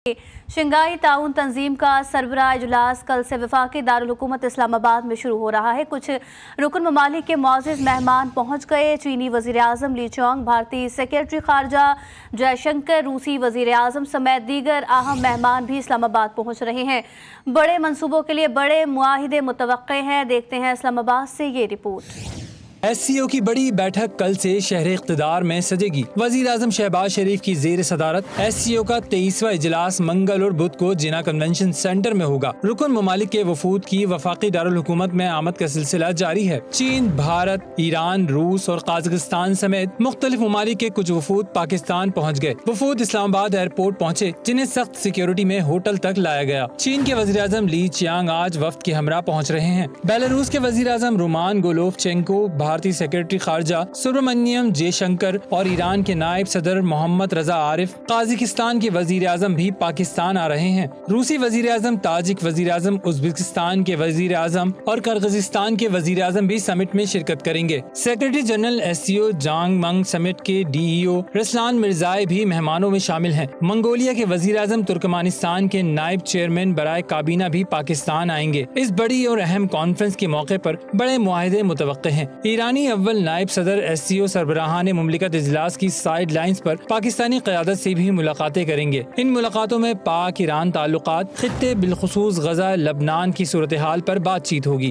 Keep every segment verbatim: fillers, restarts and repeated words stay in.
Shanghai ताउन तंजीम का सरबराह इजलास कल से वफाकी दारुल हुकूमत इस्लामाबाद में शुरू हो रहा है। कुछ रुकन ममालिक के मुअज़्ज़िज़ मेहमान पहुँच गए। चीनी वज़ीर आज़म ली चियांग, भारतीय सेक्रेटरी खारजा जयशंकर, रूसी वज़ीर आज़म समेत दीगर अहम मेहमान भी इस्लामाबाद पहुँच रहे हैं। बड़े मनसूबों के लिए बड़े मुआहिदे मुतवक्के हैं। देखते हैं इस्लामाबाद से ये रिपोर्ट। एस सी ओ की बड़ी बैठक कल से शहर इक़्तिदार में सजेगी। वज़ीर आज़म शहबाज शरीफ की ज़ेर सदारत एस सी ओ का तेईसवां इजलास मंगल और बुध को जिना कन्वेंशन सेंटर में होगा। रुकन ममालिक के वफूद की वफाकी दारुल हुकूमत में आमद का सिलसिला जारी है। चीन, भारत, ईरान, रूस और काज़ाकिस्तान समेत मुख्तलिफ ममालिक के कुछ वफूद पाकिस्तान पहुँच गए। वफूद इस्लामाबाद एयरपोर्ट पहुँचे, जिन्हें सख्त सिक्योरिटी में होटल तक लाया गया। चीन के वज़ीर आज़म ली चियांग आज वफ्द के हमरा पहुँच रहे हैं। बेलारूस के वज़ीर आज़म रोमान गोलोवचेंको, भारतीय सेक्रेटरी खारजा सुब्रमण्यम जयशंकर और ईरान के नायब सदर मोहम्मद रजा आरिफ, काज़ाकिस्तान के वजीर आजम भी पाकिस्तान आ रहे हैं। रूसी वजीर आजम, ताजिक वजीर आजम, उज़्बेकिस्तान के वजीर आजम और किर्गिज़स्तान के वजीर आजम भी समिट में शिरकत करेंगे। Secretary general S C O Zhang Ming summit के डी ई ओ रसलान मिर्जाई भी मेहमानों में शामिल हैं। मंगोलिया के वजीर आजम, तुर्कमानिस्तान के नायब चेयरमैन बराए काबीना भी पाकिस्तान आएंगे। इस बड़ी और अहम कॉन्फ्रेंस के मौके पर बड़े मुआहिदे मुतवक्के हैं। ईरानी अव्वल नायब सदर एस सी ओ सरबराहान मुमलिकत इजलास की साइड लाइन्स पर पाकिस्तानी क़यादत से भी मुलाकातें करेंगे। इन मुलाकातों में पाक ईरान ताल्लुकात, खित्ते बिलखुसूस गजा लबनान की सूरत हाल पर बातचीत होगी।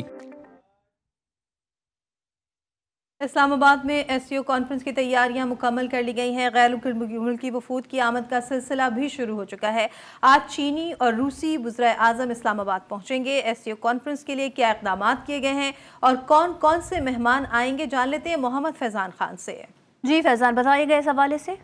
इस्लामाबाद में एस सी ओ कॉन्फ्रेंस की तैयारियां मुकम्मल कर ली गई हैं। गैर मुल्की वफूद की आमद का सिलसिला भी शुरू हो चुका है। आज चीनी और रूसी वज़ीर आज़म इस्लामाबाद पहुंचेंगे। एस सी ओ कॉन्फ्रेंस के लिए क्या इक़दाम किए गए हैं और कौन कौन से मेहमान आएंगे, जान लेते हैं मोहम्मद फैज़ान खान से। जी फैज़ान, बताइएगा इस हवाले से।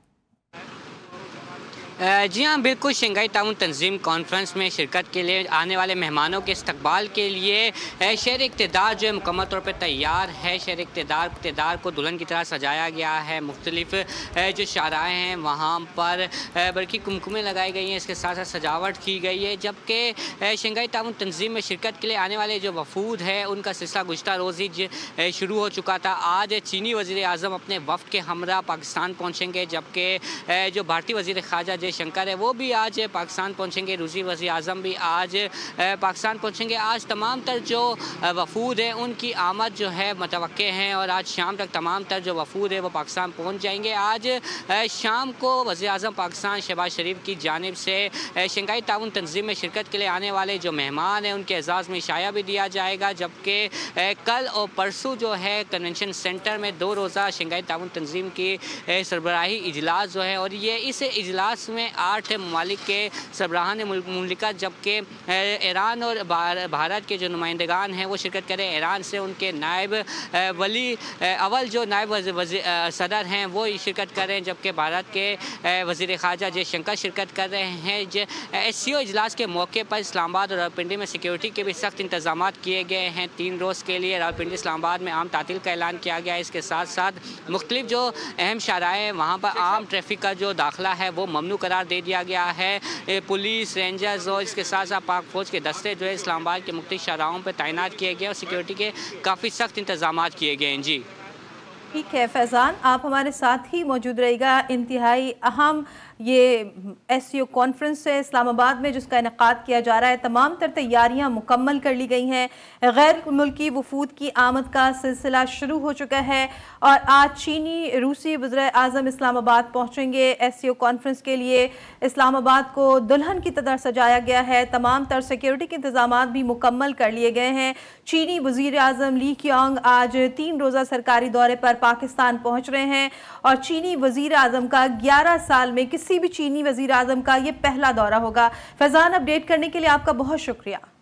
जी हाँ, बिल्कुल। शंघाई ताउन तंजीम कॉन्फ्रेंस में शिरकत के लिए आने वाले मेहमानों के इस्तकबाल के लिए शहर इक़्तिदार जो है मुकम्मल तौर पर तैयार है। शहर इक़्तिदार इक़्तिदार को दुल्हन की तरह सजाया गया है। मुख्तलिफ जो शाराएँ हैं वहाँ पर बल्कि कुमकुमें लगाई गई हैं, इसके साथ साथ सजावट की गई है। जबकि शंघाई ताउन तंजीम में शिरकत के लिए आने वाले जो वफूद है उनका सिलसिला गुज़िश्ता रोज़ ही शुरू हो चुका था। आज चीनी वज़ीर आज़म अपने वफ़द के हमरा पाकिस्तान पहुँचेंगे, जबकि जो भारतीय वज़ीर ख़ारजा शंकर है वो भी आज पाकिस्तान पहुंचेंगे। रूसी वज़ीर आज़म भी आज पाकिस्तान पहुंचेंगे। आज तमाम तर जो वफूद हैं उनकी आमद जो है मुतवक्के हैं और आज शाम तक तमाम तर जो वफूद है वो पाकिस्तान पहुंच जाएंगे। आज शाम को वज़ीर आज़म पाकिस्तान शहबाज शरीफ की जानिब से शंघाई ताउन तंजीम में शिरकत के लिए आने वाले जो मेहमान हैं उनके एजाज़ में इशाया भी दिया जाएगा। जबकि कल और परसों जो है कन्वेंशन सेंटर में दो रोज़ा शंघाई ताउन तंजीम की सरबराही इजलास जो है और ये इस इजलास में आठ ममालिक के सरबराहान मुमलिकत, जबकि ईरान और भारत के जो नुमाइंदगान हैं वो शिरकत करें। ईरान से उनके नायब वली अव्वल जो नायब सदर हैं वो शिरकत करें, जबकि भारत के वज़ीर ख़ारजा जयशंकर शिरकत कर रहे हैं। एस सी ओ इजलास के मौके पर इस्लामाबाद और रावलपिंडी में सिक्योरिटी के भी सख्त इंतजाम किए गए हैं। तीन रोज़ के लिए रावलपिंडी इस्लामाबाद में आम तातील का ऐलान किया गया है। इसके साथ साथ मुख्तलिफ जो अहम शाराएँ हैं वहाँ पर आम ट्रैफिक का जो दाखिला है वो ममनू करार दे दिया गया है। पुलिस, रेंजर्स और इसके साथ साथ पाक फौज के दस्ते जो है इस्लामाबाद के मुख्तलिफ शाहराहों पर तैनात किए गए और सिक्योरिटी के काफ़ी सख्त इंतजाम किए गए हैं। जी ठीक है फैज़ान, आप हमारे साथ ही मौजूद रहेगा। इंतहाई अहम ये एस सी ओ कॉन्फ्रेंस है इस्लामाबाद में जिसका इनेकाद किया जा रहा है। तमाम तर तैयारियां मुकम्मल कर ली गई हैं। गैर मुल्की वफूद की आमद का सिलसिला शुरू हो चुका है और आज चीनी, रूसी वज़ीर आज़म इस्लामाबाद पहुंचेंगे। एस सी ओ कॉन्फ्रेंस के लिए इस्लामाबाद को दुल्हन की तरह सजाया गया है। तमाम तर सिक्योरिटी के इंतजाम भी मुकम्मल कर लिए गए हैं। चीनी वज़ीर आज़म ली चियांग आज तीन रोज़ा सरकारी दौरे पर पाकिस्तान पहुँच रहे हैं और चीनी वज़ीर आज़म का ग्यारह साल में किसी भी चीनी वज़ीर आज़म का ये पहला दौरा होगा। फैज़ान, अपडेट करने के लिए आपका बहुत शुक्रिया।